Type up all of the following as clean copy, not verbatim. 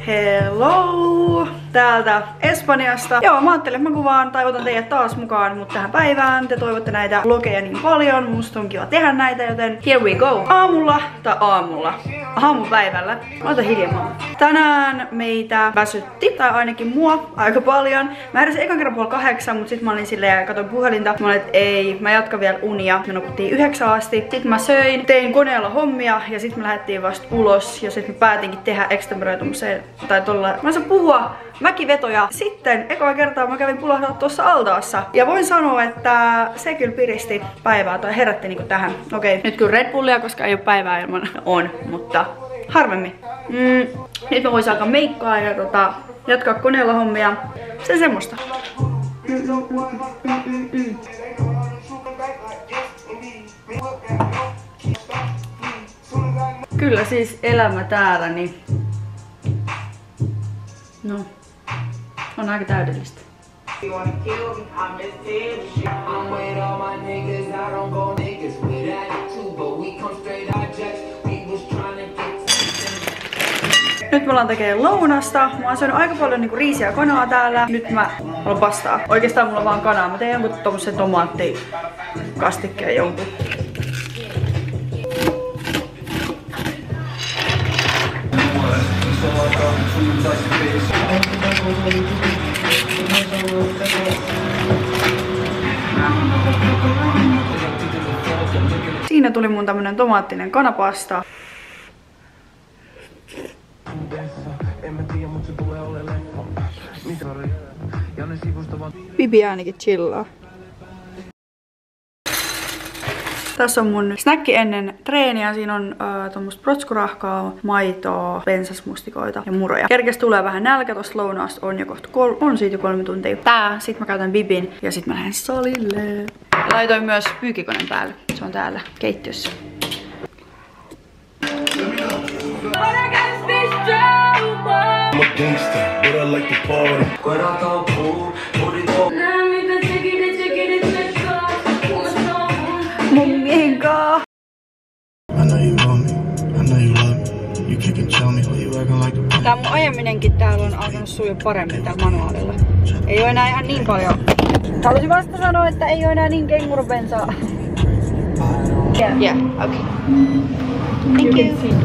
Hello! Täältä Espanjasta. Joo, mä ajattelin, että mä kuvaan tai otan teidät taas mukaan mut tähän päivään. Te toivotte näitä vlogeja niin paljon. Musta on kiva tehdä näitä, joten here we go. Aamupäivällä. Ota hiljaa. Tänään meitä väsytti, tai ainakin mua, aika paljon. Mä heräsin ekan kerran 7:30, mut sit mä olin silleen ja katsoin puhelinta. Mä olin, että ei, mä jatkan vielä unia. Me nukuttiin 9 asti. Sit mä söin, tein koneella hommia ja sit me lähdettiin vasta ulos. Ja sit mä päätinkin tehdä extemporeitumiseen tai tolla. Mä saan puhua mäkivetoja. Sitten ekaa kertaa mä kävin pulahtaa tuossa altaassa. Ja voin sanoa, että se kyllä piristi päivää tai herätti niinku tähän. Okei, nyt kyllä Red Bullia, koska ei ole päivää ilman on, mutta harvemmin. Nyt mä voisin alkaa meikkaa ja jatkaa koneella hommia. Se semmoista. Kyllä siis elämä täällä, niin no, on aika täydellistä. Nyt me ollaan tekemään lounasta. Mä oon syönyt aika paljon niinku riisiä ja kanaa täällä. Nyt mä haluan pastaa. Oikeastaan mulla on vaan kanaa. Mä teen jonkun tommosen tomaattikastikkeen jonkun. Siinä tuli mun tämmönen tomaattinen kanapasta. Bibi ainakin chillaa. Tässä on mun snäkki ennen treeniä. Siinä on tommoista protskurahkaa, maitoa, pensasmustikoita ja muroja. Kerkes tulee vähän nälkä, tosta lounaasta on jo kohta on siitä jo 3 tuntia. Sit mä käytän Bibin ja sit mä lähden salille. Laitoin myös pyykikoneen päälle. Se on täällä keittiössä. Mun miehen kaa. Tää mun ajaminenkin täällä on alkanut sujua paremmin täällä manuaalilla. Ei oo enää ihan niin paljon. Haluaisin vasta sanoa, että ei oo enää niin kengurubensaa. Yeah, okay. Thank you.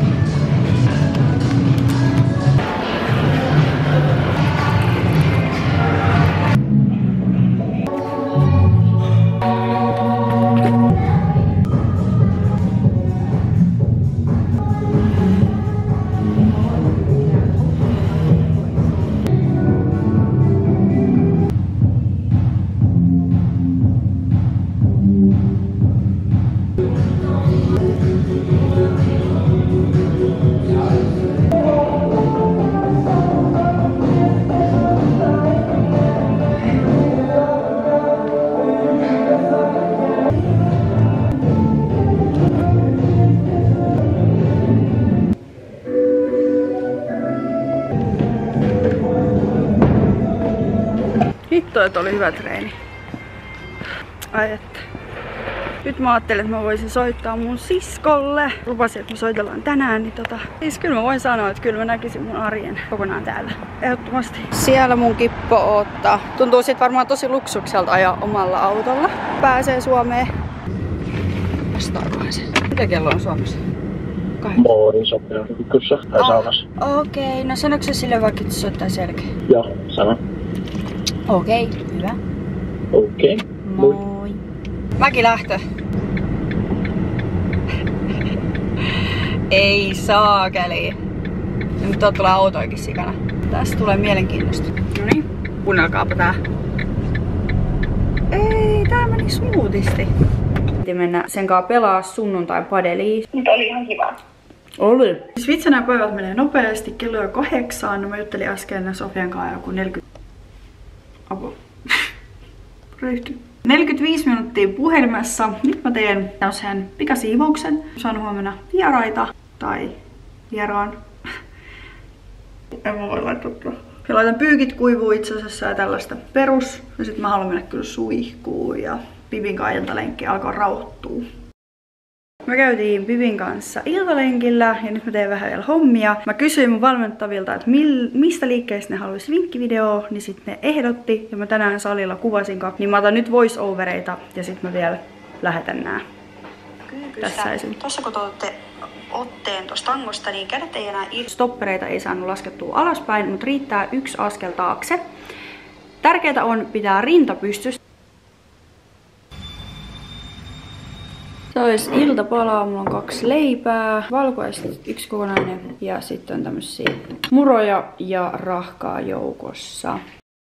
Hitto, että oli hyvä treeni. Ai että. Nyt mä ajattelin, että mä voisin soittaa mun siskolle. Lupasin, että me soitellaan tänään, niin siis kyllä mä voin sanoa, että kyllä mä näkisin mun arjen kokonaan täällä. Ehdottomasti. Siellä mun kippo odottaa. Tuntuu sit varmaan tosi luksukselta ajaa omalla autolla. Pääsee Suomeen. Vastaakohan se? Mitä kello on Suomessa? Moi, sopia pikkussa tai saunassa. Okei, no sanoiko se sille vaikka, että soittaa selkeä? Joo, sano. Okei, hyvä. Okei. Moi. Mäki lähtö. Ei saakeli. Nyt tulee autoikin sikana. Tästä tulee mielenkiintoista. Noniin, kuunnelkaapa tää. Ei, tää meni smoothisti. Piti mennä sen kanssa pelaa sunnuntain padeliin. Nyt oli ihan kiva. Oli. Siis vitsi, nämä päivät menee nopeasti. Kello on 8. No mä juttelin äsken Sofian kanssa joku 40... Apua. Ryhty. 45 minuuttia puhelimessa. Nyt mä teen tämmösen pikasiivouksen. Saan huomenna vieraita. Tai vieraan. En mä voi laittaa tuolla. Ja laitan pyykit kuivuu itse asiassa ja tällaista perus. Ja sit mä haluan mennä kyllä suihkuun ja Bibin kanssa iltalenkkiä alkaa rauhoittua. Me käytiin Bibin kanssa iltalenkillä ja nyt mä teen vähän vielä hommia. Mä kysyin mun valmentavilta, että mistä liikkeestä ne haluaisi vinkkivideo, niin sit ne ehdotti ja mä tänään salilla kuvasin kaksi. Niin mä otan nyt voice-overeita ja sit mä vielä lähetän nää. Tässä esim. Tossa kun otatte otteen tosta tangosta, niin kädet ei enää irti. Stoppereita ei saanut laskettua alaspäin, mutta riittää yksi askel taakse. Tärkeää on pitää rinta pystyssä. Se olisi iltapalaa, mulla on 2 leipää, valkoista 1 kokonainen ja sitten on tämmösiä muroja ja rahkaa joukossa.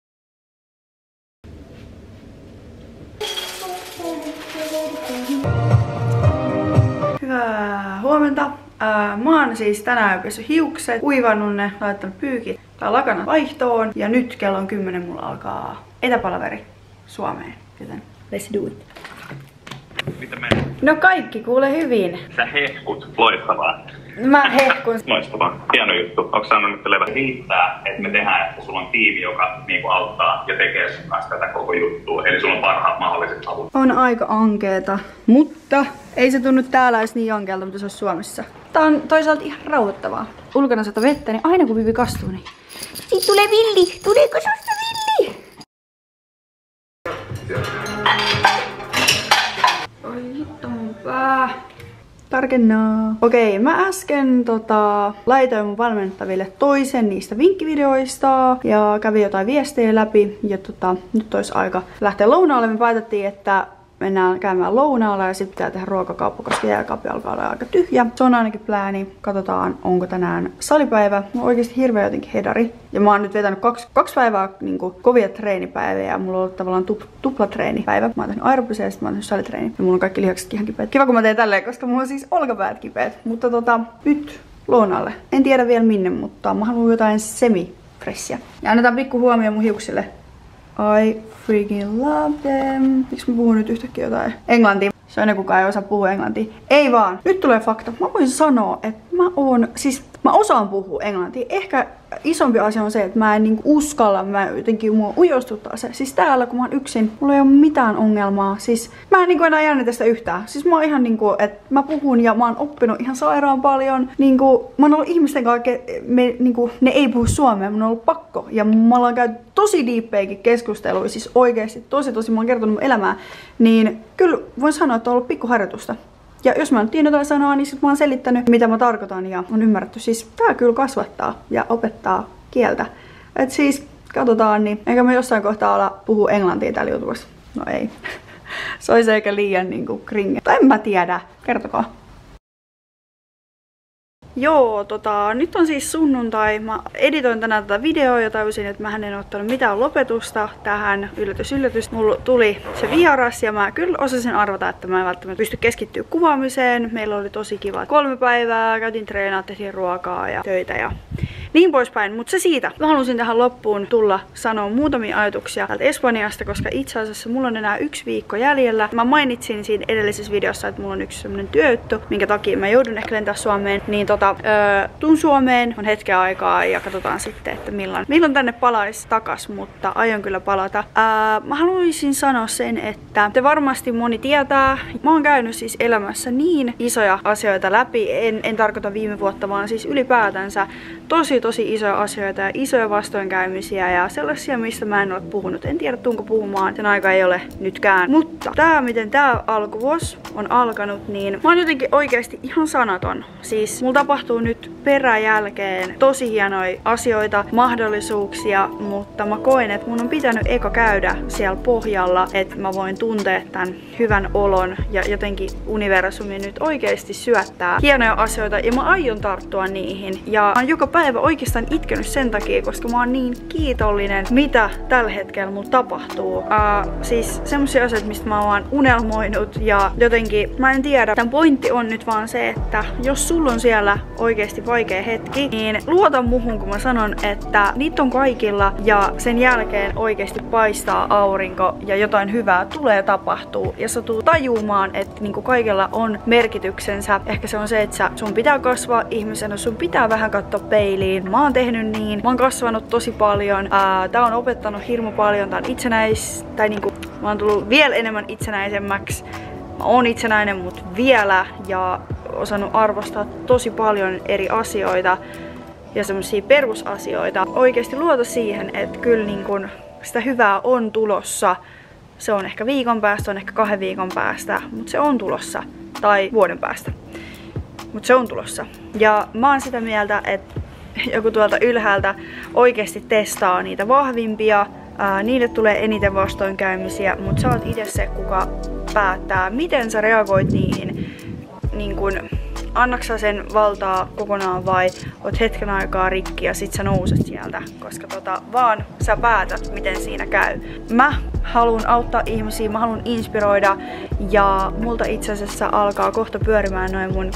Hyvää huomenta. Mä oon siis tänään pessyt hiukset, kuivannut ne, laittanut pyykit tai lakanat vaihtoon ja nyt kello on 10, mulla alkaa etäpalaveri Suomeen, joten let's do it. Mitä menee? No kaikki kuule hyvin. Sä hehkut, loistavaa. Mä hehkun. Loistavaa, hieno juttu. Onko saanut nyt levä? Riittää, että me tehdään, että sulla on tiimi, joka niinku auttaa ja tekee sun kanssa tätä koko juttua. Eli sulla on parhaat mahdolliset avut. On aika ankeeta, mutta ei se tunnu täällä edes niin ankealta, mitä se olisi Suomessa. Tää on toisaalta ihan rauhoittavaa. Ulkona sata vettä, niin aina kun Bibi kastuu, niin siitä tulee villi. Tuleeko susta villi? Oi hitto mun pää. Tarkennaa. Okei, mä äsken laitoin mun valmentaville toisen niistä vinkkivideoista ja kävin jotain viestejä läpi ja nyt olisi aika lähteä lounaalle. Me päätettiin, että mennään käymään lounaalla ja sitten pitää tehdä ruokakauppa, koska jääkaappi alkaa olla aika tyhjä. Se on ainakin plääni. Katsotaan, onko tänään salipäivä. Mä oon oikeesti hirveä jotenkin hedari. Ja mä oon nyt vetänyt kaksi päivää niinku kovia treenipäiviä ja mulla on ollut tavallaan tuplatreenipäivä. Mä oon tehnyt aerobisia ja sit mä oon tehnyt salitreeni. Ja mulla on kaikki lihakset ihan kipeät. Kiva kun mä teen tälleen, koska mulla on siis olkapäät kipeät. Mutta nyt lounaalle. En tiedä vielä minne, mutta mä haluan jotain semi-fressiä. Ja annetaan pikku huomio mun hiuksille. I freaking love them. Miksi mä puhun nyt yhtäkkiä jotain englantia? Se on kukaan ei osaa puhua englantia. Ei vaan. Nyt tulee fakta. Mä voin sanoa, että mä osaan puhua englantia. Ehkä isompi asia on se, että mä en niinku uskalla, mä jotenkin mua ujostuttaa se. Siis täällä kun mä oon yksin, mulla ei ole mitään ongelmaa. Siis mä en niinku enää jännitä sitä yhtään. Siis mä oon ihan niinku, että mä puhun ja mä oon oppinut ihan sairaan paljon. Niinku, mä oon ollut ihmisten kanssa, niinku, ne ei puhu suomea, mun on ollut pakko. Ja mä ollaan käyty tosi diippeikin keskusteluja, siis oikeesti tosi, mä oon kertonut mun elämää. Niin kyllä voin sanoa, että on ollut pikkuharjoitusta. Ja jos mä en tiedä jotain sanoa, niin sit mä oon selittänyt, mitä mä tarkoitan ja on ymmärretty. Siis tää kyllä kasvattaa ja opettaa kieltä. Et siis, katsotaan, niin eikä mä jossain kohtaa ala puhua englantia täällä YouTubessa. No ei. Se olisi eikä liian niinku kringe. Tai en mä tiedä. Kertokaa. Joo, nyt on siis sunnuntai. Mä editoin tänään tätä videoa ja tajusin, että mä en ottanut mitään lopetusta tähän. Yllätys. Mulla tuli se vieras ja mä kyllä osasin arvata, että mä en välttämättä pysty keskittyä kuvaamiseen. Meillä oli tosi kiva 3 päivää, käytiin treenaa, tehtiin ruokaa ja töitä ja niin poispäin. Mutta se siitä. Mä halusin tähän loppuun tulla sanoa muutamia ajatuksia täältä Espanjasta, koska itse asiassa mulla on enää 1 viikko jäljellä. Mä mainitsin siinä edellisessä videossa, että mulla on yksi semmonen työjuttu, minkä takia mä joudun ehkä lentää Suomeen. Niin tuun Suomeen, on hetken aikaa ja katsotaan sitten, että milloin tänne palaisi takas, mutta aion kyllä palata. Mä haluaisin sanoa sen, että te varmasti moni tietää, mä oon käynyt siis elämässä niin isoja asioita läpi, en tarkoita viime vuotta, vaan siis ylipäätänsä tosi isoja asioita ja isoja vastoinkäymisiä ja sellaisia, mistä mä en ole puhunut. En tiedä, tuunko puhumaan, sen aika ei ole nytkään. Mutta miten tää alkuvuosi on alkanut, niin mä oon jotenkin oikeasti ihan sanaton. Siis mulla tapahtuu nyt peräjälkeen tosi hienoja asioita, mahdollisuuksia, mutta mä koen, että mun on pitänyt eka käydä siellä pohjalla, että mä voin tuntea tämän hyvän olon ja jotenkin universumi nyt oikeasti syöttää hienoja asioita ja mä aion tarttua niihin. Ja mä oon joka päivä oikeastaan itkenyt sen takia, koska mä oon niin kiitollinen, mitä tällä hetkellä mulla tapahtuu. Siis semmosia asioita, mistä mä oon unelmoinut ja jotenkin, mä en tiedä. Tämän pointti on nyt vaan se, että jos sulla on siellä oikeasti vaikea hetki, niin luota muhun, kun mä sanon, että niitä on kaikilla ja sen jälkeen oikeasti paistaa aurinko ja jotain hyvää tulee tapahtuu ja sä tulet tajumaan, että niinku kaikella on merkityksensä. Ehkä se on se, että sun pitää kasvaa ihmisenä, sun pitää vähän katsoa peiliin. Mä oon tehnyt niin, mä oon kasvanut tosi paljon. Tää on opettanut hirmu paljon, tää on mä oon tullut vielä enemmän itsenäisemmäksi. Mä oon itsenäinen, mut vielä, ja osannut arvostaa tosi paljon eri asioita ja semmosia perusasioita. Oikeesti luota siihen, että kyllä niin kun sitä hyvää on tulossa. Se on ehkä viikon päästä, on ehkä 2 viikon päästä, mutta se on tulossa. Tai vuoden päästä. Mutta se on tulossa. Ja mä oon sitä mieltä, että joku tuolta ylhäältä oikeesti testaa niitä vahvimpia. Niille tulee eniten vastoinkäymisiä, mutta sä oot itse se, kuka päättää, miten sä reagoit niihin. Niin kun, annaksa sen valtaa kokonaan vai oot hetken aikaa rikki ja sit sä nouset sieltä, koska vaan sä päätät, miten siinä käy. Mä haluan auttaa ihmisiä, mä haluan inspiroida, ja multa itse asiassa alkaa kohta pyörimään noin mun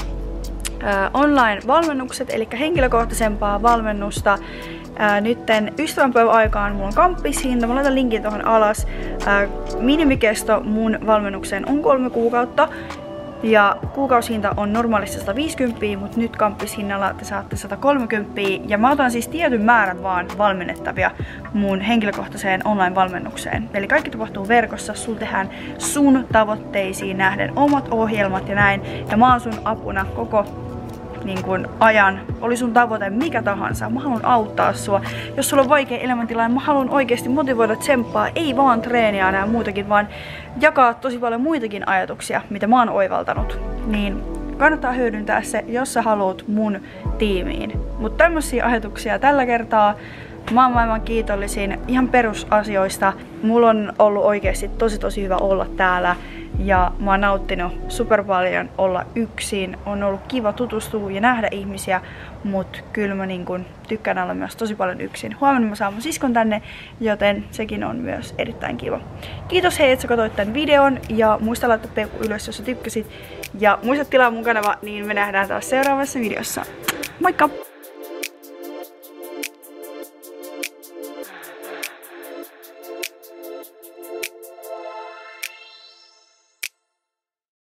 online-valmennukset, eli henkilökohtaisempaa valmennusta. Nytten ystävänpäivän aikaan mulla on kamppishinta, mä laitan linkin tuohon alas. Minimikesto mun valmennukseen on 3 kuukautta. Ja kuukausihinta on normaalisti 150, mutta nyt kamppishinnalla te saatte 130. Ja mä otan siis tietyn määrän vaan valmennettavia mun henkilökohtaiseen online-valmennukseen. Eli kaikki tapahtuu verkossa, sul tehdään sun tavoitteisiin nähden omat ohjelmat ja näin. Ja mä oon sun apuna koko niin kun ajan, oli sun tavoite mikä tahansa, mä haluan auttaa sua. Jos sulla on vaikea elämäntilanne, mä haluan oikeasti motivoida, tsemppaa, ei vaan treeniä ja muutakin, vaan jakaa tosi paljon muitakin ajatuksia, mitä mä oon oivaltanut. Niin kannattaa hyödyntää se, jos sä haluat mun tiimiin. Mutta tämmöisiä ajatuksia tällä kertaa. Mä oon maailman kiitollisin ihan perusasioista. Mulla on ollut oikeasti tosi hyvä olla täällä. Ja mä oon nauttinut super paljon olla yksin. On ollut kiva tutustua ja nähdä ihmisiä, mut kyllä mä niin kun tykkään olla myös tosi paljon yksin. Huomenna mä saan mun siskon tänne, joten sekin on myös erittäin kiva. Kiitos hei, että sä katsoit tän videon, ja muista laittaa peukku ylös, jos sä tykkäsit. Ja muista tilaa mun kanava, niin me nähdään taas seuraavassa videossa. Moikka!